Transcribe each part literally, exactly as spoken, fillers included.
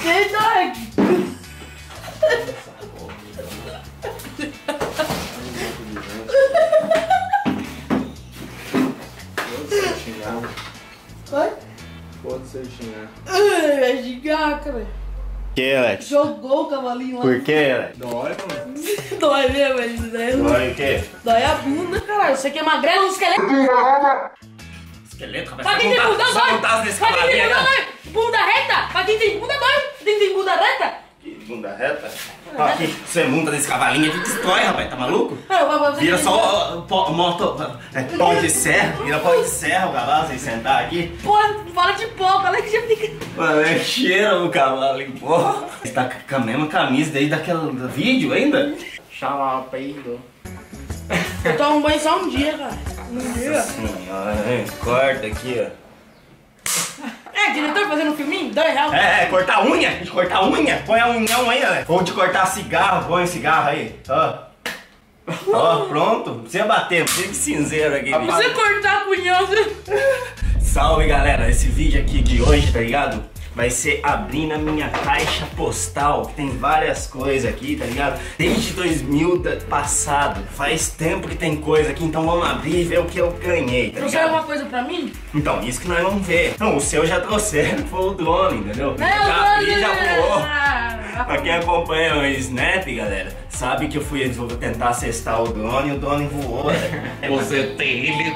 Verdade. Vai? Pode ser xingar. Vai xingar, cara. Que, Alex? Jogou o cavalinho lá. Por que, Alex? Dói, mano. Dói mesmo, isso daí. Dói o quê? Dói a bunda, caralho. Você que é magrelo, um esqueleto. Esqueleto, rapaz. Pra quem tem bunda, dói. Pra quem tem bunda, Bunda dói. Bunda reta. Pra quem tem bunda, dói. Quem tem bunda reta. Bunda reta? Ó, aqui, você monta nesse cavalinho aqui, destrói, rapaz. Tá maluco? Ah, vai, vai, Vira vai. só ó, pó, moto, é, pó de serra. Vira pó de serra o cavalo, sem sentar aqui. Porra, fala de pó, fala que já fica... Mano, é cheiro o cavalo em pó. Você tá com a mesma camisa desde aquele vídeo ainda? Chama peido. Eu tomo banho só um dia, cara. Um dia. Nossa senhora, hein? Corta aqui, ó. É, diretor fazendo um filminho? Dois reais. É, é, cortar a unha, de cortar a unha, põe a unhão aí, né? Ou de cortar cigarro, põe o cigarro aí, ó. Ó, pronto, não precisa bater, não precisa de cinzeiro aqui. Pra você cortar a punhão, você... Salve, galera, esse vídeo aqui de hoje, tá ligado? Vai ser abrindo a minha caixa postal, que tem várias coisas aqui, tá ligado? Desde dois mil passado, faz tempo que tem coisa aqui, então vamos abrir e ver o que eu ganhei, tá Trouxeram ligado? alguma coisa pra mim? Então, isso que nós vamos ver. Não, o seu já trouxeram, foi o drone, entendeu? Não, já abri, não, já voou. não. Pra quem acompanha o Snap, galera, sabe que eu fui vou tentar acessar o drone e o drone voou, né? Você tem ele.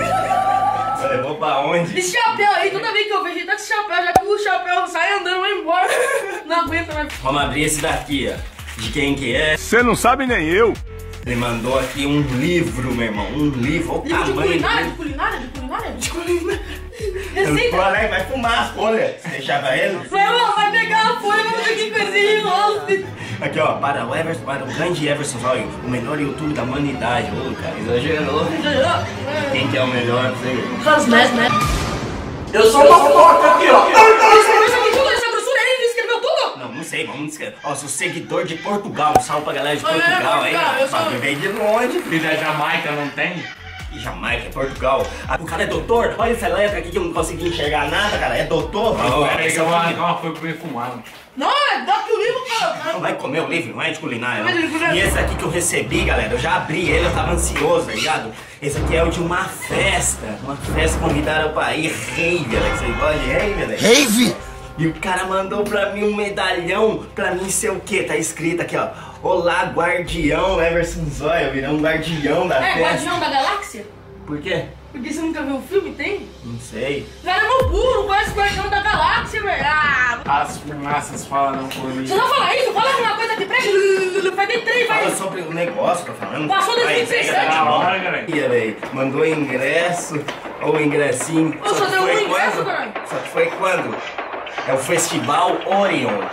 Levou pra onde? Esse chapéu aí, toda vez que eu vejo ele tá com esse chapéu, já que o chapéu sai andando, vai embora. Não aguenta mais. Vamos abrir esse daqui, ó. De quem que é? Você não sabe nem eu. Ele mandou aqui um livro, meu irmão. Um livro. Olha o Livro de tamanho culinária, dele. de culinária, de culinária? De culinária. O Receita. Alex vai fumar as folhas. Você deixava ele? Vai, ó, vai pegar a folha, vamos ver que coisinha enrola. Aqui, ó. Para o Everson, para o grande Everson Zóio, o melhor YouTube da humanidade. Ô, cara, exagerou. Quem que é o melhor? Você? Faz mesmo, né? Eu sou uma porca aqui, ó. Ele escreveu isso aqui tudo, essa grossura aí, ele escreveu tudo. Não, não sei, vamos escrever. Ó, sou seguidor de Portugal. Um salve pra galera de Ah, é, Portugal aí. Portugal, eu sou- Mas veio de longe. E da Jamaica não tem? Jamaica, Portugal. Ah, o cara é doutor? Olha essa letra aqui que eu não consegui enxergar nada, cara. É doutor? Não, Ó, pera aí que essa eu vou aqui- arrancar uma folha pra me fumar. Não, é, dá que o livro, cara. Não vai comer o livro, não é de culinária. Mas ele Não. culinária. E esse aqui que eu recebi, galera, eu já abri ele, eu tava ansioso, tá ligado? Esse aqui é o de uma festa. Uma festa convidaram pra ir rave, Alex. Você gosta de rave, Alex? Rave? E o cara mandou pra mim um medalhão, pra mim ser o quê? Tá escrito aqui, ó. Olá, guardião Everson Zóio, virou um guardião da É, festa. Guardião da Galáxia? Por quê? Porque você nunca viu o filme, tem? Não sei. Cara, é meu burro, não conhece o Guardião da Galáxia, velho. Ah, As fumaças falam por mim. você não fala isso, fala alguma coisa que presta. Vai ter três, vai. Fala sobre o negócio, tô falando. Passou dois Vai, mil e seiscentos. pega, tá Da bom. hora, galera. Ih, velho, mandou ingresso, ou ingressinho. Ô, só que deu um foi ingresso, quando? caralho. Só que foi quando? É o Festival Orion.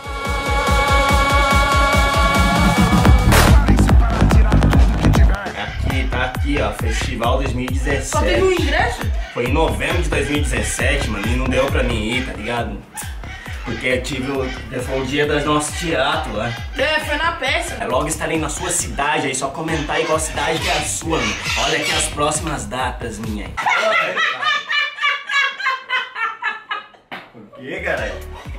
Aqui, tá aqui, ó, Festival dois mil e dezessete. Só teve um ingresso? Foi em novembro de dois mil e dezessete, mano, e não deu pra mim ir, tá ligado? Porque eu tive o, foi o dia do nosso teatro lá. É, foi na peça. É, logo estarei na sua cidade aí, só comentar aí qual cidade que é a sua, mano. Olha aqui as próximas datas, minha. Por que, cara?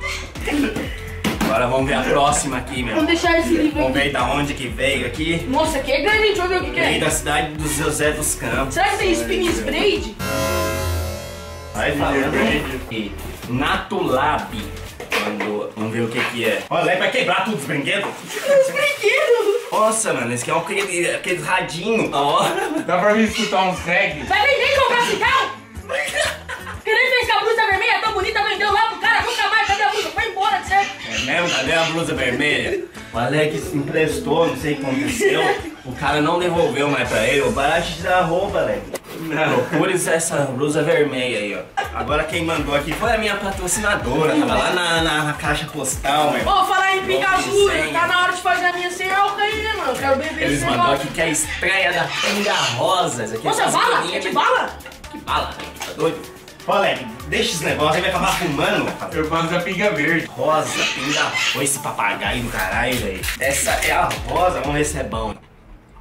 Agora vamos ver a próxima aqui, meu. Vamos deixar esse livro Vamos aqui. ver da onde que veio aqui. Nossa, aqui é grande, deixa eu ver o que, que Veio é. da cidade do José dos Campos. Será que tem Spinning Braid? Vai falando. E Natulab. Mandou. Vamos ver o que que é. Olha, vai quebrar tudo os brinquedos. Os brinquedos. Nossa, mano, esse aqui é um aquele, aquele radinho. Ó. Dá pra mim escutar uns reggae? Vai vender comprar cigarro? Que nem fez com a blusa vermelha tão bonita, vendeu lá pro cara, nunca mais, cadê a blusa? Foi embora de certo. É mesmo? Cadê a blusa vermelha? O Alex se emprestou, não sei o que aconteceu. O cara não devolveu mais pra ele. Para de tirar a roupa, Alex. Procure essa blusa vermelha aí, ó. Agora quem mandou aqui foi a minha patrocinadora. Tava lá na, na caixa postal, meu. Ô, falar em pinga Bom azul, desenho. tá na hora de fazer a minha sem álcool aí, né, mano? Eu quero beber Eles sem mandou álcool. aqui que é a estreia da Pinga Rosa. Essa aqui Nossa, é bala? pequenininha, É de mas- bala? Que bala, né? Tá doido? Ô, Alex, deixa esse negócio aí, vai acabar fumando. rapaz. Eu gosto da pinga verde. Rosa, pinga. Ô, esse papagaio do caralho, velho. Essa é a rosa, vamos ver se é bom.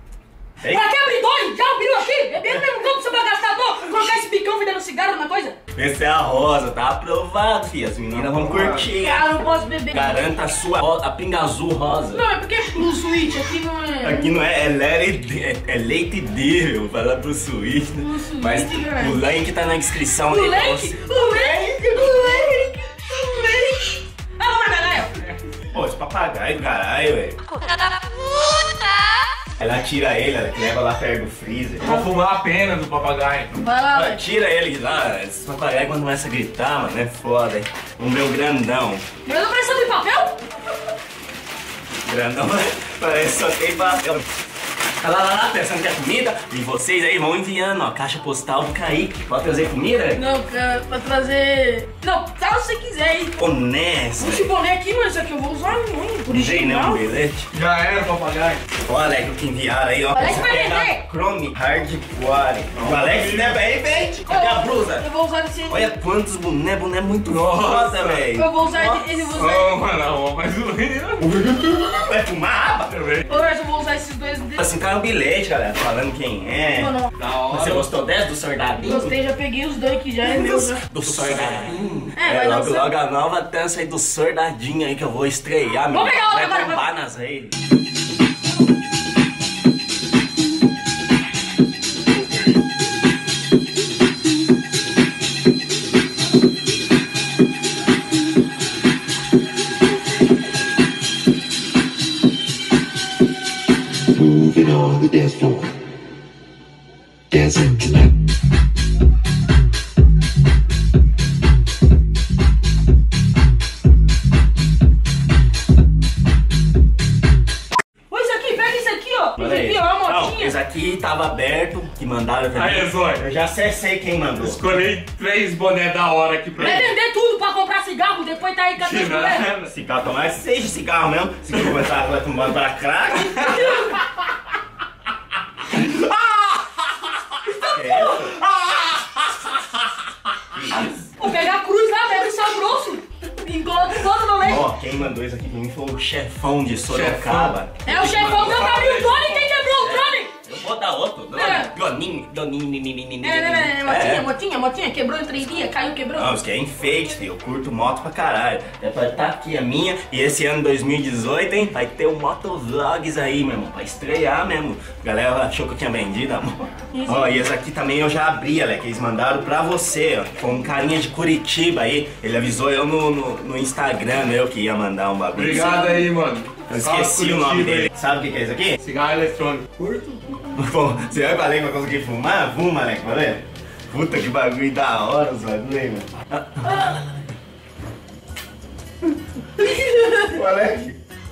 Ei. Pra que abrir dois? Já abriu aqui? Bebendo mesmo campo, seu bagastador. Colocar esse picão vendendo cigarro na coisa? Essa é a rosa, tá aprovado, filha. As meninas vão curtir. Cara, eu não posso beber. Garanta a sua ro- a pinga azul rosa. Não, é porque é Blue Switch, aqui não é. Aqui não é, é, leite, é, é leite dele, falar pro suíte. Pro suíte, Mas cara. o link tá na descrição O aí pra leite, você. o leite, o leite, o leite. Ah, vamos lá, galera. Pô, esse papagaio do caralho, velho. Ela tira ele, ela que leva lá perto do freezer. Vou fumar a pena do papagaio. Vai lá, Ah, velho. tira ele de lá, esse papagaio quando começa a gritar, mano, é foda. Vamos ver o grandão. Mas não precisa de papel? Grandão parece só tem papel. Olha lá, lá, lá, pensando que é comida. E vocês aí vão enviando, ó, caixa postal do Kaique. Pode trazer comida? Não, cara, pra trazer... Não, tá se você quiser aí. Honesto. Esse boné aqui, mano, isso aqui eu vou usar muito. Não tem não, Original. bilhete. Já era o papagaio. Ó, Alex, o que enviaram aí, ó. Alex Esse vai aqui é da vender. Chrome Hardcore. O Alex leva aí, vende. Cadê a blusa? Eu vou usar esse aqui. Olha quantos boné, boné muito Nossa. foda, velho. Eu vou usar esse, esse eu vou usar. Ô, mano, mas o Vai fumar aba? também. Ô, eu vou usar esses dois dedos. Assim, caiu um bilhete, galera, falando quem é. Não, não. Da hora. Você gostou dessa do soldadinho? Gostei, já peguei os dois que já é meu já. Do soldadinho. É, É, vai logo, lançar. logo a nova dança aí do soldadinho aí que eu vou estrear, meu. Vamos pegar outra Vai agora, bombar nas redes. Moving on the dance floor, dancing tonight. Ô, isso aqui, pega isso aqui, ó. Isso aqui, ó, a Não, motinha. esse aqui tava aberto, que mandaram pra mim. Aí, Zóio. Eu já acessei quem mandou. Escolhi três boné da hora aqui pra Vai ele. vender tudo pra comprar cigarro, depois tá aí com a Que mulher. nada. Cigarro, tomar seja cigarro mesmo. Se começar a tomar pra crack. É isso? Que isso? Vou pegar a cruz lá, pega o sal grosso. E coloca todo no leite. Ó, quem mandou isso aqui pra mim foi o chefão de Sorocaba. É o chefão deu pra mim o Tony, quem quebrou o Tony? Eu vou dar outro. É. Doninho, Doninho, Doninho, É, é, é, motinha, motinha, motinha, quebrou em três dias, caiu, quebrou. Não, isso aqui é enfeite, filho. Eu curto moto pra caralho. É pra estar aqui a minha. E esse ano dois mil e dezoito, hein? Vai ter um motovlogs aí, meu irmão. Pra estrear mesmo. A galera achou que eu tinha vendido, amor. Isso. Ó, e esse aqui também eu já abri, Alex. Eles mandaram pra você, ó. Foi um carinha de Curitiba aí. Ele avisou eu no, no, no Instagram, eu que ia mandar um bagulho. Obrigado aí, mano. Eu esqueci o nome dele. Sabe o que que é isso aqui? Cigarro eletrônico. Curto? Pô, você vai pra lei pra conseguir fumar? Fuma, Alex, tá vendo? Puta que bagulho da hora os bagulho aí, mano. O Alex.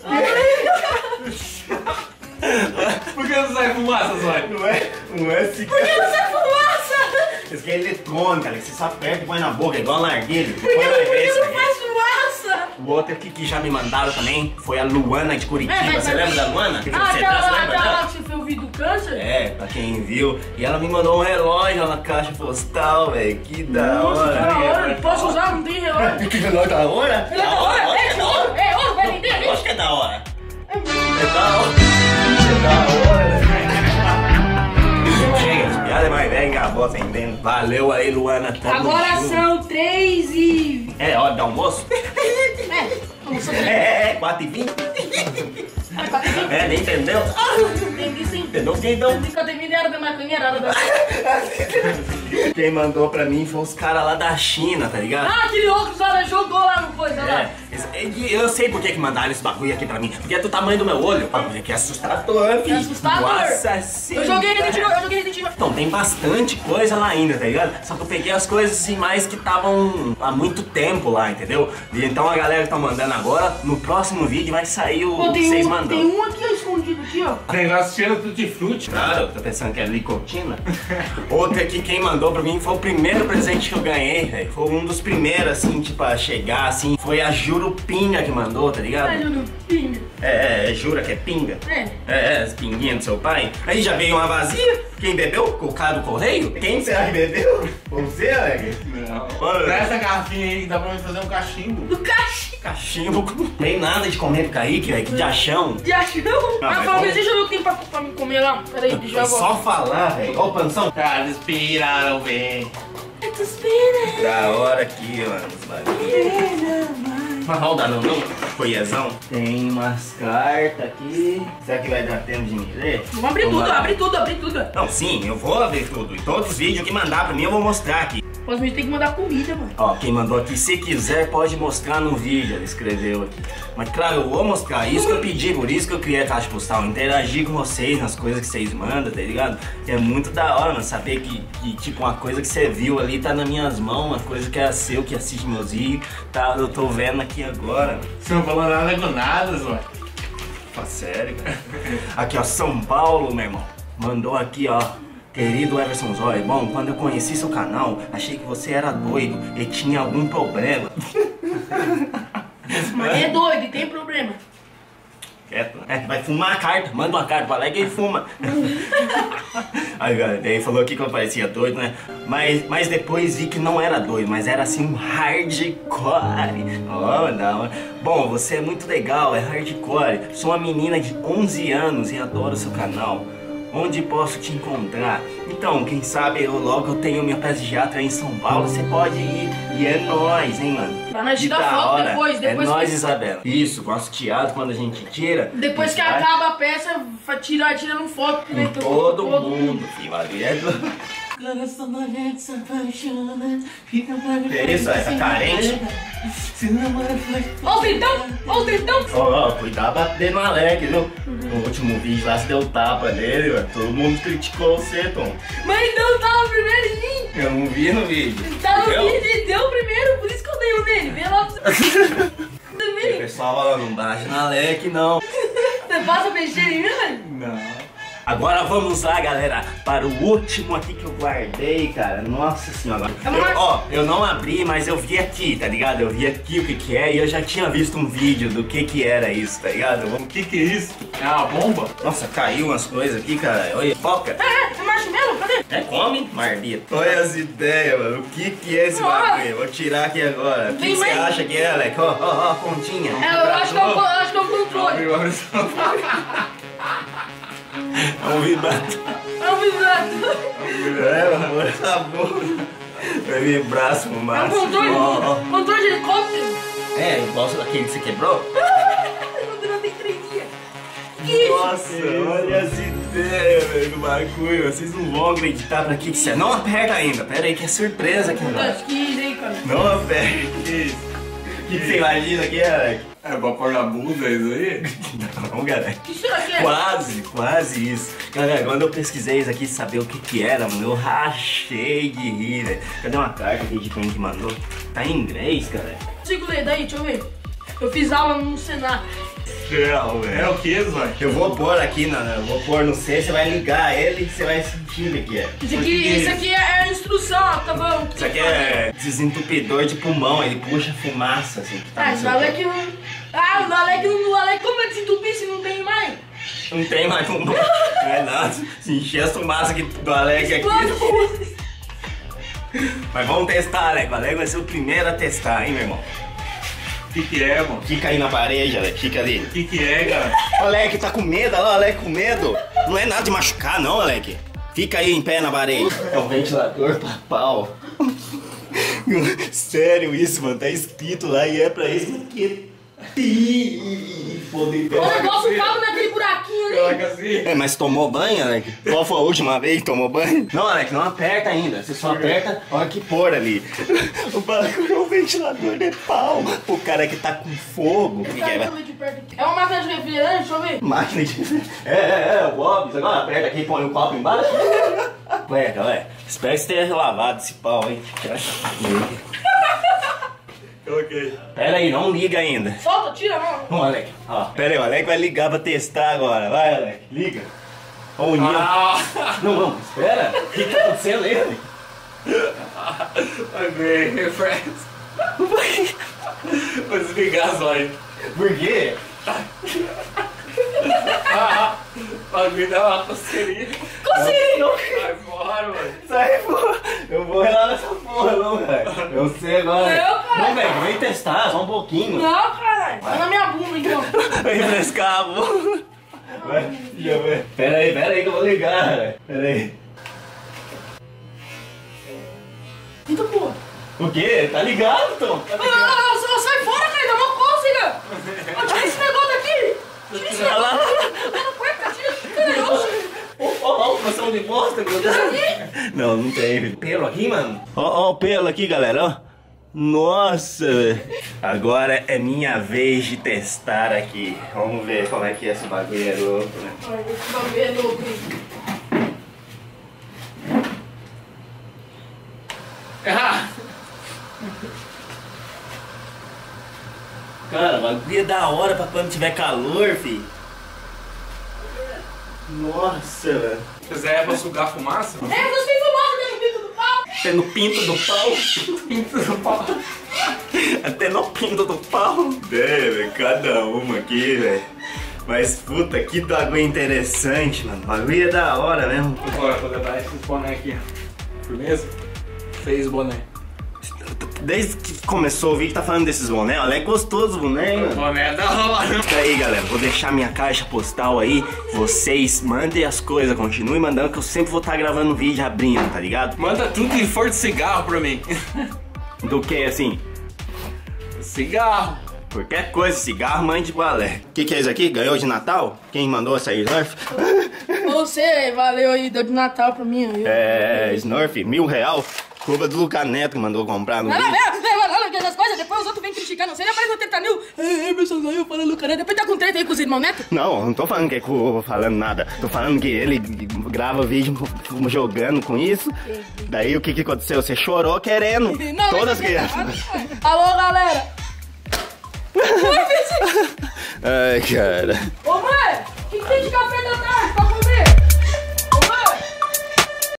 Por que não sai fumaça, Zóio? Não é, não é cigarro. Por que não sai fumaça? Isso aqui é eletrônica, Alex. Você só aperta e põe na boca, é igual narguilha. Por que, Põe na por que cabeça, não Alex. faz fumaça? O outro aqui que já me mandaram também foi a Luana de Curitiba. É, mas- Você lembra da Luana? Que Ah, você aquela tá, lá, lembra aquela dela? lá que você fez o vídeo do câncer? É, pra quem viu. E ela me mandou um relógio na caixa postal, velho. Que da Nossa, hora. que da hora. Posso usar? Não tem relógio. Que relógio da hora? Ele é da hora, lógico é que de ouro, é ouro, vai vender ali. Lógico que é da hora. É da hora. É da hora, né? Chega, essa piada é mais velha que a avó, você entende? Valeu aí, Luana. Tamo Agora junto. são três e... É hora do almoço? É, vamos É, é, é, quatro e vinte. É, quatro e vinte. É, nem entendeu? Entendi sim. Entendeu o que então? Quatro e vinte era da maconheira, era da... Quem mandou pra mim foi os caras lá da China, tá ligado? Ah, aquele óculos lá jogou lá no coisa lá. É, esse- e eu sei por que que mandaram esse bagulho aqui pra mim. Porque é do tamanho do meu olho. Bagulho que é assustador, filho. É assustador. Nossa senhora. Eu joguei Resident Evil, eu joguei Resident Evil. Então, tem bastante coisa lá ainda, tá ligado? Só que eu peguei as coisas assim mais que estavam há muito tempo lá, entendeu? E então a galera que tá mandando agora, no próximo vídeo vai sair o Pô, que tem, vocês um, mandam. tem um aqui ó, escondido aqui, ó. Negócio cheiro tutti frutti. Claro, eu tô pensando que é licotina. Outro aqui, quem mandou pra mim foi o primeiro presente que eu ganhei, velho. Foi um dos primeiros, assim, tipo, a chegar, assim. Foi a Jurupinga que mandou, tá ligado? Olha no pinga. É, é, jura que é pinga? É. É, é, as pinguinhas do seu pai. Aí já veio uma vazia. Quem bebeu? O cara do correio? Quem será que bebeu? Você, Alex? Não. Olha. Traz essa garrafinha aí que dá pra mim fazer um cachimbo. Do cachimbo. Cachimbo. Não tem nada de comer pro Kaique, velho. Que de achão. De achão. Ah, Ah, mas fala, vamos- deixa eu ver o que tem pra, pra me comer lá. Peraí, deixa eu Foi agora. só falar, velho. Ó o panção. Cara, eles piraram, velho. Da hora aqui, mano, os bagulhos. Mas roda não, não? Coiezão. Tem umas cartas aqui. Será que vai dar tempo de me ler? Vamos abrir tudo, abre tudo, abre tudo. Não, sim, eu vou abrir tudo. E todos os vídeos que mandar pra mim eu vou mostrar aqui. Mas a gente tem que mandar comida, mano. Ó, quem mandou aqui, se quiser pode mostrar no vídeo, ele escreveu aqui. Mas claro, eu vou mostrar, isso que eu pedi, por isso que eu criei a caixa postal, interagir com vocês nas coisas que vocês mandam, tá ligado? E é muito da hora, mano, saber que, que, tipo, uma coisa que você viu ali tá nas minhas mãos, uma coisa que é seu, que assiste meus vídeos, tá, eu tô vendo aqui agora, mano. Você não falou nada com nada, Zói. Fala sério, cara. Aqui, ó, São Paulo, meu irmão, mandou aqui, ó. Querido Everson Zói, bom, quando eu conheci seu canal, achei que você era doido e tinha algum problema. Mas é doido, tem problema. Quieto, é, vai fumar a carta, manda uma carta pra lá e ele fuma. Aí, galera, daí falou aqui que eu parecia doido, né? Mas, mas depois vi que não era doido, mas era assim um hardcore. Ó, oh, não. Bom, você é muito legal, é hardcore. Sou uma menina de onze anos e adoro seu canal. Onde posso te encontrar? Então, quem sabe eu logo eu tenho minha peça de teatro aí em São Paulo, você pode ir. E é nóis, hein, mano? Pra nós Que tirar da foto hora. depois, depois É nóis, que- Isabela. Isso, nosso teatro, quando a gente tira... Depois que a gente vai acaba a peça, fa- tira, tira no foto. com né? todo, Todo mundo, filho. Ali é do... Coração da gente se apaixona, fica pra mim. Que isso, é? Tá carente? Se namora, faz. Ó o tentão, ó o tentão. Ó, ó, cuidado pra bater no Alec, viu? No último vídeo lá, você deu tapa nele, mano. Todo mundo criticou você, Tom. Mas então tava primeiro em mim. Eu não vi no vídeo. Tá no Viu? vídeo e deu primeiro, por isso que eu dei o nele. Vê lá pra você. O Também. pessoal fala, não baixa no Alec, não. Você passa mexer em mim, velho? Não. Agora vamos lá, galera, para o último aqui que eu guardei, cara. Nossa senhora. Eu, ó, eu não abri, mas eu vi aqui, tá ligado? Eu vi aqui o que que é e eu já tinha visto um vídeo do que que era isso, tá ligado? O que que é isso? É uma bomba? Nossa, caiu umas coisas aqui, cara. Olha, foca. É, é marshmallow, cadê? É, come, marbita. Olha as ideias, mano. O que que é esse Nossa. bagulho? Vou tirar aqui agora. O que Vem você mais- acha que é, Alec? Ó, ó, ó, a pontinha. É, eu acho que é o, eu acho que é o controle. Abriu, abriu só. É um vibrador. É o vibrato. É, amor, tá bom. Vai vibrar, É fumaça. o controle. Ó, ó. Controle de helicóptero. É, igual daquele que você quebrou? Não tem três dias. Que isso? Nossa, olha as ideias, velho, do bagulho. Vocês não vão acreditar pra que que isso é. Não aperta ainda. Pera aí que é surpresa aqui agora. Acho que isso aí, cara. Não aperta. Que isso? O que que você imagina aqui, Alec? É pra pôr na bunda isso aí? Não, galera. O que será que é? Quase, quase isso. Galera, quando eu pesquisei isso aqui, saber o que que era, mano, eu rachei de rir, velho. Cadê uma carta aqui de quem que mandou? Tá em inglês, cara. Consigo ler daí, deixa eu ver. Eu fiz aula no Senac. Não, É o que, Zói? Eu vou pôr aqui, não, eu vou pôr no C, você vai ligar ele e você vai sentir o que é. Isso aqui, isso aqui é a instrução, ó, tá bom? Isso aqui é desentupidor de pulmão, ele puxa fumaça, assim. que tá Ah, no o seu Alec não... Ah, o Alec não... O Alec, como é desentupir se não tem mais? corpo. Não tem mais pulmão. Não é nada. Se encher a fumaça aqui do Alec aqui. Explode. Mas vamos testar, Alec. O Alec vai ser o primeiro a testar, hein, meu irmão. O que que é, mano? Fica aí na parede, Alec. Fica ali. O que que é, cara? O Alec tá com medo, olha lá, o Alec com medo. Não é nada de machucar, não, Alec. Fica aí em pé na parede. É um ventilador pra pau. Sério isso, mano. Tá escrito lá e é pra isso que... Foda-se. O negócio cabe naquele buraquinho ali. Coloca assim. É, mas tomou banho, Alec? Qual foi a última vez que tomou banho? Não, Alec, não aperta ainda. Você só aperta a hora que pôr ali. O bagulho é um ventilador de pau. O cara que tá com fogo. O que que Tá, é? deixa eu ver de perto aqui. É uma máquina de refrigerante, deixa eu ver. Máquina de... É, é, é, o Bob's. Agora aperta aqui e põe o copo embaixo. Aperta, ué. Espero que você tenha lavado esse pau, hein. Coloquei. Pera aí, não liga ainda. Solta, tira a mão. Vamos, Alec. Ó, pera aí, o Alec vai ligar pra testar agora. Vai, Alec. Liga. Ó, o Nil. Ah! Não, não, espera. O que tá acontecendo aí, Alec? Vai ver, refresco. Vou desligar, Zói. Por quê? Ah, vai me dar uma coceirinha. Coceirinho. Vai fora, mano. Sai, porra. Eu vou relar nessa porra, não, velho. Eu sei agora. Eu, cara. Não, velho, vem testar, só um pouquinho. Não, caralho. Vai na minha bunda, então. Vai refrescar a boca. Vai, deixa eu ver. Pera aí, pera aí que eu vou ligar, velho. Pera aí. Então, O quê? Tá ligado, Tom? Tá ligado? Ah, só sai fora, cara, dá uma cócega! Ah, tira esse negócio daqui! Tira esse negócio daqui! Tá no cueca, tira esse negócio! Ó, ó, ó, poção de bosta, meu Deus! Não, não tem pelo aqui, mano. Ó, ó, o pelo aqui, galera, ó. Nossa, velho. Agora é minha vez de testar aqui. Vamos ver como é que esse bagulho é louco, né? Ai, esse bagulho é louco, hein? Ah! Cara, o bagulho é da hora pra quando tiver calor, fi. Nossa, velho. Se quiser é pra sugar fumaça? É, você tem fumaça dentro do pinto do pau! Até no pinto do pau. Pinto do pau. Até no pinto do pau. É, velho, cada uma aqui, velho. Mas puta, que bagulho interessante, mano. O bagulho é da hora mesmo. Agora, vou levar esses boné aqui. Firmeza? Fez boné. Desde que começou o vídeo tá falando desses boné, olha, é gostoso o boné, mano. Boné da hora. Isso aí, galera, vou deixar minha caixa postal aí. Vocês mandem as coisas, continuem mandando que eu sempre vou estar gravando vídeo abrindo, tá ligado? Manda tudo que for de cigarro pra mim. Do que, assim? Cigarro. Qualquer coisa, cigarro, mande balé. O que, que é isso aqui? Ganhou de Natal? Quem mandou essa Smurf? Você, valeu aí, deu de Natal pra mim. Viu? É, Smurf, mil real. Culpa do Luca Neto que mandou comprar no Não, não, vídeo. não, não, não, não, essas coisas, depois os outros vêm criticando. Você já aparece no trinta mil. É, Emerson ganhou falando Luca Neto. Depois tá com treta aí com os irmãos Neto? Não, não tô falando que é cu falando nada. Tô falando que ele grava vídeo jogando com isso. Daí o que que aconteceu? Você chorou querendo. Não, Todas as mas- crianças. Alô, galera. Oi, vizinho. Ai, cara. Ô, mãe, o que, que tem de café da